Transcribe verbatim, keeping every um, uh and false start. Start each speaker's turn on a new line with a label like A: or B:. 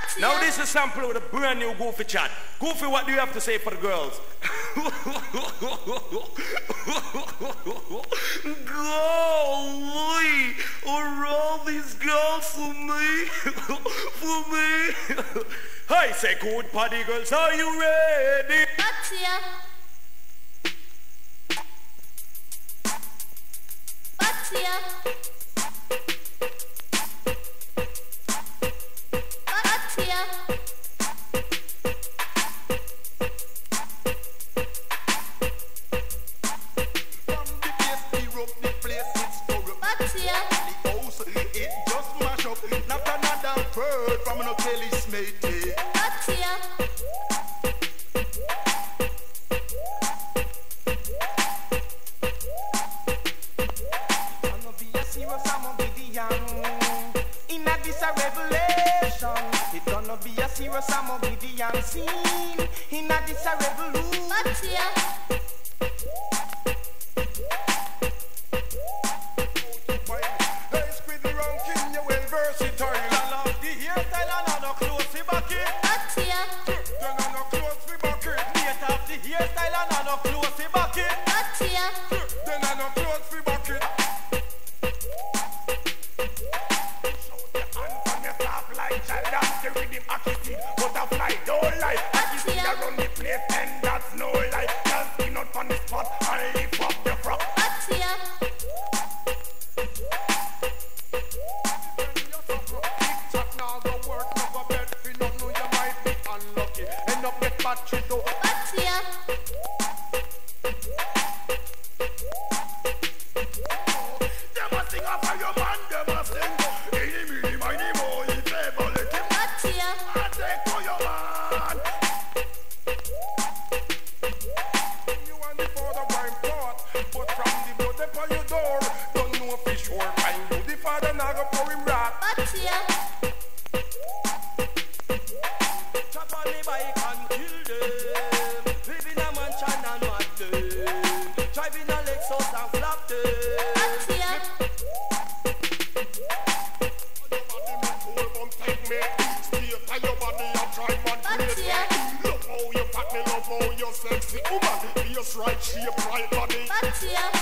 A: Now this is a sample with a brand new Goofy chat. Goofy, what do you have to say for the girls? Golly, are all these girls for me? For me? I say, good party girls, are you ready?
B: Batia. Batia.
C: Sexy woman, be a right shape, right body.